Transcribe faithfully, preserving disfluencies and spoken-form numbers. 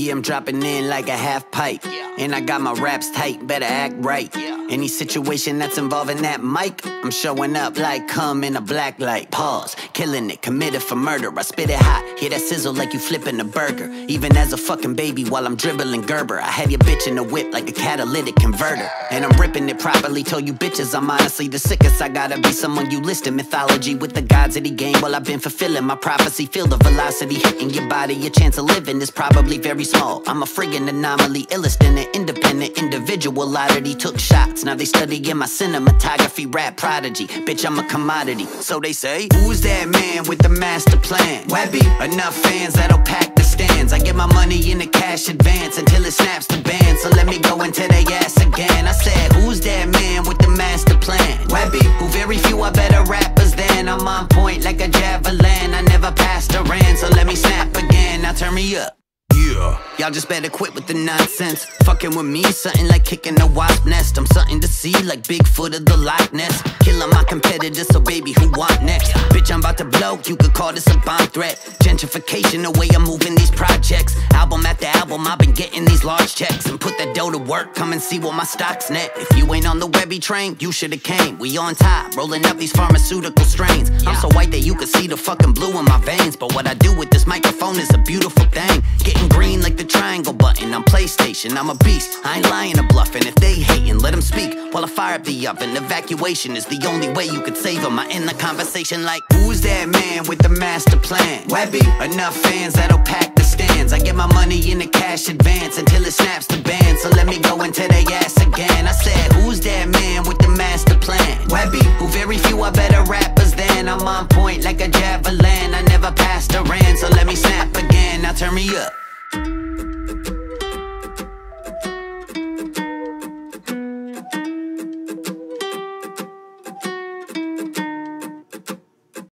Yeah, I'm dropping in like a half pipe. And I got my raps tight, better act right. Any situation that's involving that mic, I'm showing up like come in a black light. Pause, killing it, committed for murder. I spit it hot, hear that sizzle like you flipping a burger. Even as a fucking baby while I'm dribbling Gerber, I have your bitch in the whip like a catalytic converter. And I'm ripping it properly, told you bitches I'm honestly the sickest. I gotta be someone you list in mythology with the gods of the game. Well, I've been fulfilling my prophecy, feel the velocity hitting your body. Your chance of living is probably very small. I'm a friggin' anomaly, illest in an independent individual oddity. Took shots, now they studying my cinematography, rap prodigy. Bitch, I'm a commodity. So they say, who's that man with the master plan? Webby, enough fans that'll pack the stands. I get my money in a cash advance until it snaps the band. So let me go into their ass again. I said, who's that man with the master plan? Webby, who very few are better rappers than. I'm on point like a javelin, I never passed a ran. So let me snap again, now turn me up. Yeah. Y'all just better quit with the nonsense. Fucking with me, something like kicking a wasp nest. I'm something to see like Bigfoot of the Loch Ness. Killing my competitors, so baby, who want next? Bitch, I'm about to blow, you could call this a bomb threat. Gentrification, the way I'm moving these projects. Album after album, I've been getting these large checks. And put that dough to work, come and see what my stock's net. If you ain't on the Webby train, you should've came. We on top, rolling up these pharmaceutical strains. I'm so white that you could see the fucking blue in my veins. But what I do with this microphone is a beautiful thing. Getting green like the triangle button on PlayStation. I'm a beast, I ain't lying or bluffing. If they hating, let them speak while I fire up the oven. Evacuation is the only way you could save them. I end the conversation like, who's that man with the master plan? Webby, enough fans that'll pack the stands. I get my money in a cash advance until it snaps the band. So let me go into their ass again. I said, who's that man with the master plan? Webby, who very few are better rappers than. I'm on point like a javelin, I never passed a ran. So let me snap again, now turn me up.